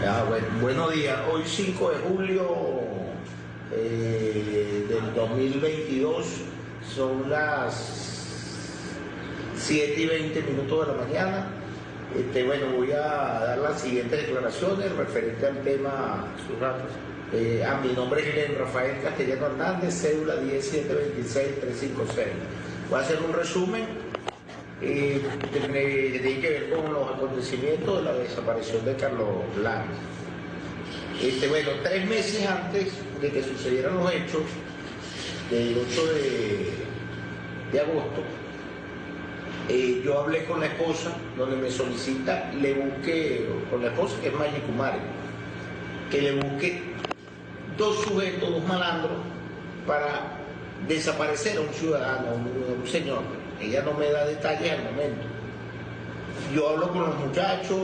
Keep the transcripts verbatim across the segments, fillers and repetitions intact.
Ah, bueno, buenos días. Hoy cinco de julio eh, del dos mil veintidós, son las siete y veinte minutos de la mañana. Este, bueno, voy a dar las siguientes declaraciones referente al tema sus datos. Eh, a mi nombre es Glen Rafael Castellano Hernández, cédula diez siete veintiséis tres cinco seis. Voy a hacer un resumen eh, que tiene que ver con los acontecimientos de la desaparición de Carlos Lana. Este, bueno, tres meses antes de que sucedieran los hechos, del ocho de, de agosto, eh, yo hablé con la esposa, donde me solicita, le busque, con la esposa que es Maggi Kumare, que le busque dos sujetos, dos malandros, para desaparecer a un ciudadano, a un, a un señor. Ella no me da detalles al momento. Yo hablo con los muchachos,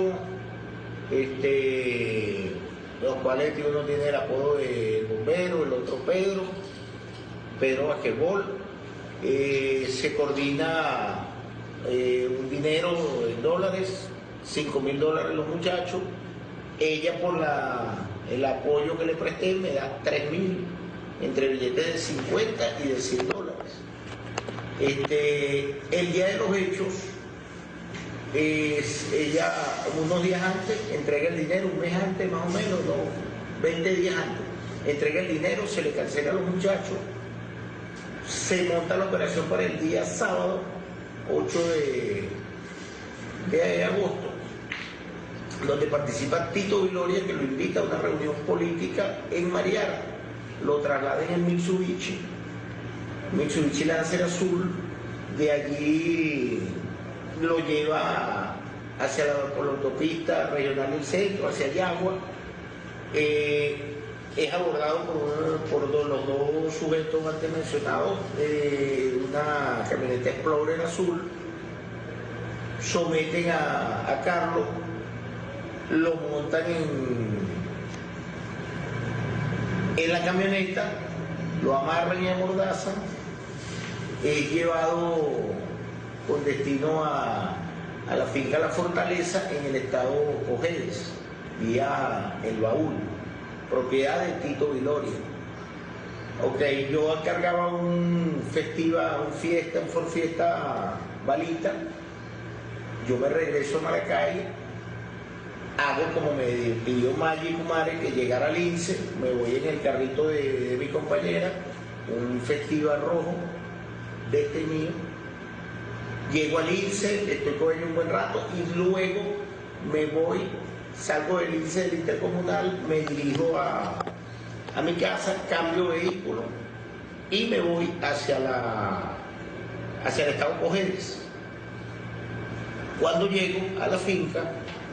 este, los cuales uno tiene el apodo de bombero, el otro Pedro, Pedro Basquetbol. Eh, se coordina eh, un dinero en dólares, cinco mil dólares los muchachos. Ella, por la, el apoyo que le presté, me da tres mil, entre billetes de cincuenta y de cien dólares. Este, el día de los hechos, es, ella unos días antes entrega el dinero, un mes antes más o menos, no, veinte días antes, entrega el dinero, se le cancela a los muchachos, se monta la operación para el día sábado, ocho de agosto, donde participa Tito Viloria, que lo invita a una reunión política en Mariara. Lo traslada en el Mitsubishi, Mitsubishi Lancer azul, de allí lo lleva hacia la, por la autopista regional del centro, hacia Yagua. Eh, es abordado por, por dos, los dos sujetos antes mencionados, eh, una camioneta Explorer azul. Someten a, a Carlos, lo montan en, en la camioneta, lo amarran y amordazan. Es llevado con destino a, a la finca La Fortaleza en el estado Cojedes, vía El Baúl, propiedad de Tito Viloria. Ok, yo cargaba un festiva, un fiesta, un for fiesta balita. Yo me regreso a Maracay, hago como me pidió Maggi Kumare, que llegara al INSE, me voy en el carrito de, de mi compañera, un festival rojo de este mío, llego al INSE, estoy con ella un buen rato y luego me voy, salgo del INSE del Intercomunal, me dirijo a, a mi casa, cambio vehículo y me voy hacia, la, hacia el estado Cojedes. Cuando llego a la finca,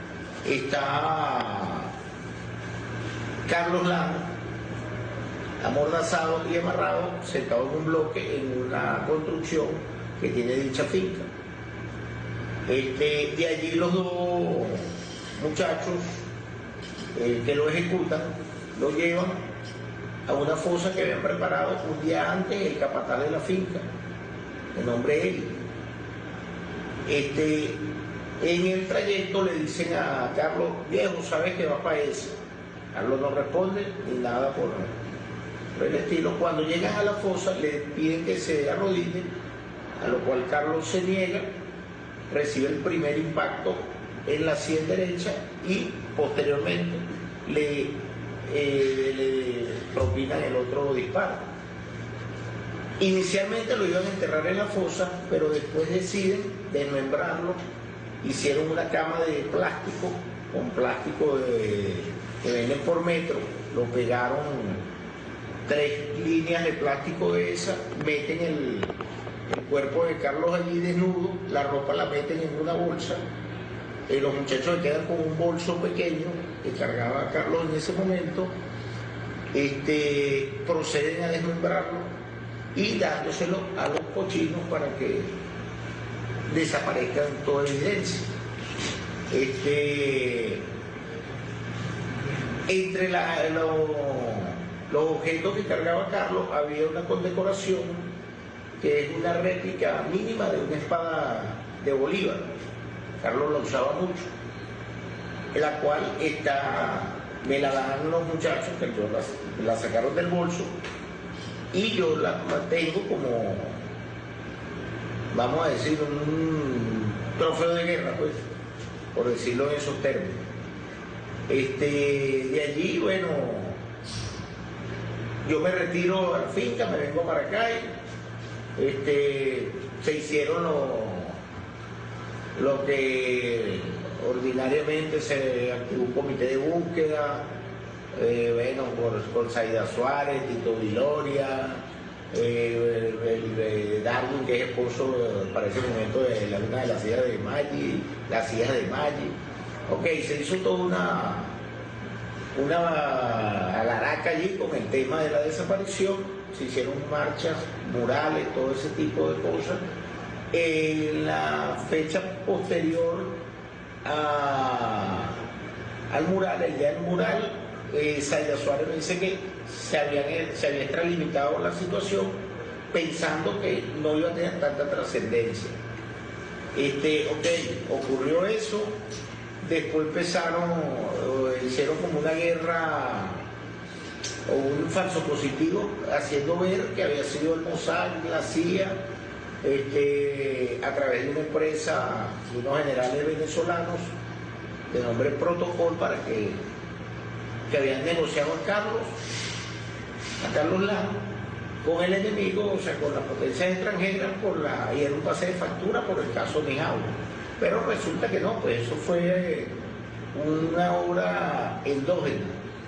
está Carlos Lana, amordazado y amarrado, sentado en un bloque en una construcción que tiene dicha finca. Este, de allí los dos muchachos eh, que lo ejecutan, lo llevan a una fosa que habían preparado un día antes el capataz de la finca, de nombre él. Este, en el trayecto le dicen a Carlos: viejo, ¿sabes que va para eso? Carlos no responde ni nada por, por el estilo. Cuando llegan a la fosa le piden que se arrodille, a lo cual Carlos se niega, recibe el primer impacto en la sien derecha y posteriormente le, eh, le propinan el otro disparo. Inicialmente lo iban a enterrar en la fosa, pero después deciden desmembrarlo. Hicieron una cama de plástico, con plástico de, que venden por metro, lo pegaron tres líneas de plástico de esa, meten el, el cuerpo de Carlos allí desnudo, la ropa la meten en una bolsa, eh, los muchachos se quedan con un bolso pequeño que cargaba Carlos en ese momento, este, proceden a desmembrarlo y dándoselo a los cochinos para que desaparezcan toda evidencia. Este, entre la, lo, los objetos que cargaba Carlos había una condecoración que es una réplica mínima de una espada de Bolívar. Carlos la usaba mucho. la cual está, me la dan los muchachos que yo la, la sacaron del bolso y yo la mantengo como, vamos a decir, un trofeo de guerra, pues, por decirlo en esos términos. Este, de allí, bueno, yo me retiro a la finca, me vengo para acá y este, se hicieron lo, lo que ordinariamente se activó un comité de búsqueda, eh, bueno, por, por Zaida Suárez, Tito Viloria, eh, el, el, el Darwin, que es esposo para ese momento de la, una de las hijas de Maggi, las hijas de Maggi. Ok, se hizo toda una, una alaraca allí con el tema de la desaparición, se hicieron marchas, murales, todo ese tipo de cosas. En la fecha posterior a, al mural, el día del mural, eh, Zaida Suárez me dice que se, habían, se había extralimitado la situación pensando que no iba a tener tanta trascendencia. Este, ok, ocurrió eso, después empezaron, eh, hicieron como una guerra o un falso positivo haciendo ver que había sido el Mossad, la C I A, este, a través de una empresa de unos generales venezolanos de nombre Protocol, para que, que habían negociado a Carlos, a Carlos Lano, con el enemigo, o sea, con las potencias extranjeras, por la, y era un pase de factura por el caso Nijau. Pero resulta que no, pues eso fue una obra endógena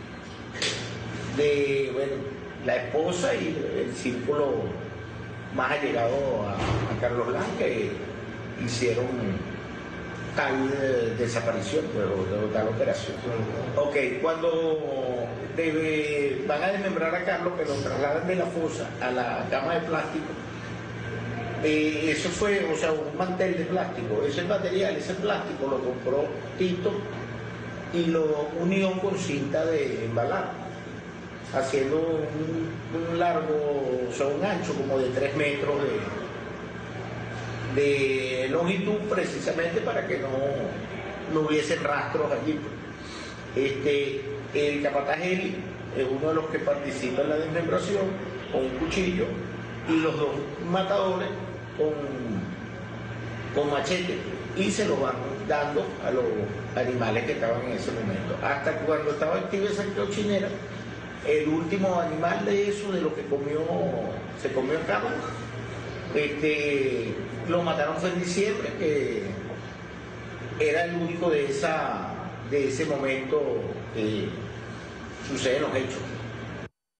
de, bueno, la esposa y el círculo más allegado a, a Carlos Lano, que hicieron tal eh, desaparición, pero tal operación. Ok, cuando debe, van a desmembrar a Carlos, pero trasladan de la fosa a la cama de plástico, eh, eso fue, o sea, un mantel de plástico. Ese material, ese plástico lo compró Tito y lo unió con cinta de embalar, haciendo un, un largo, o sea, un ancho como de tres metros de, de longitud, precisamente para que no, no hubiese rastros allí. Este, el capataz Eli es uno de los que participa en la desmembración con un cuchillo y los dos matadores con, con machete, y se lo van dando a los animales que estaban en ese momento. Hasta cuando estaba activa esa cochinera, el último animal de eso, de lo que comió, se comió a Carlos, este, lo mataron fue en diciembre, que era el único de, esa, de ese momento que suceden los hechos.